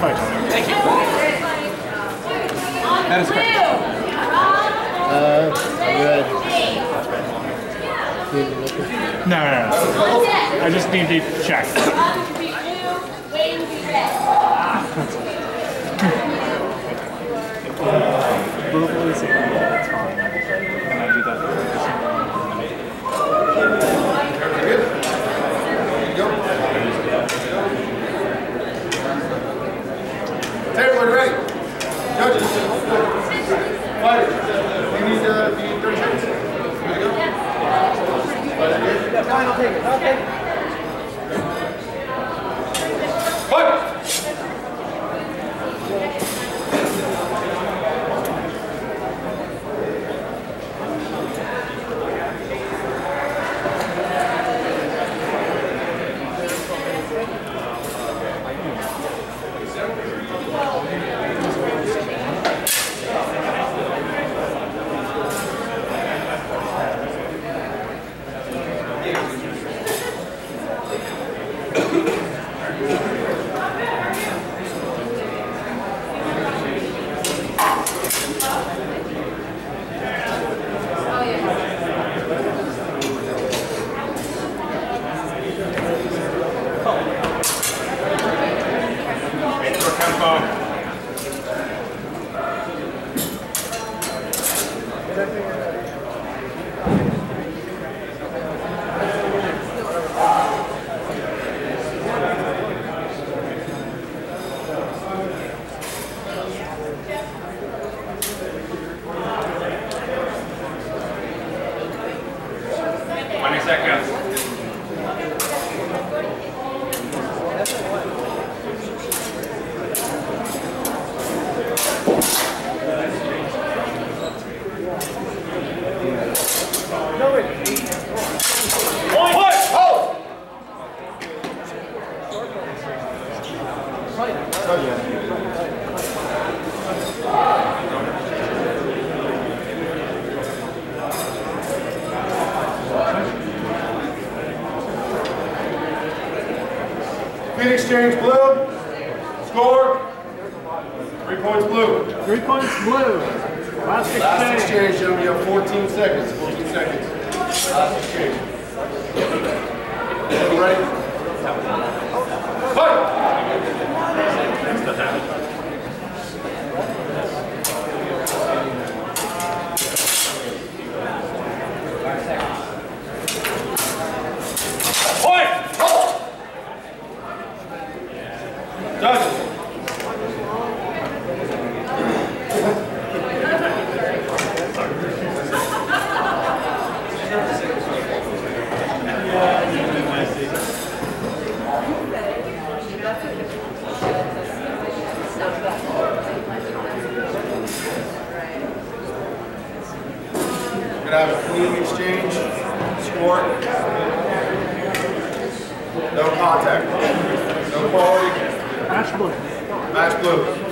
fight, Tony. Thank you. That is correct. No. I just need to check. Verbally say that's fine. Can I do that? Everyone ready? Judges. Fighters. You need 30 seconds? Ready to go? Yeah, fine, I'll take it. Okay. Fight! Feed exchange blue. Score. 3 points blue. 3 points blue. Last exchange, gentlemen. You have 14 seconds. 14 seconds. Last exchange. Ready? Fight! We're going to have a clean exchange. Score. No contact. No quality. Match blue. Match blue.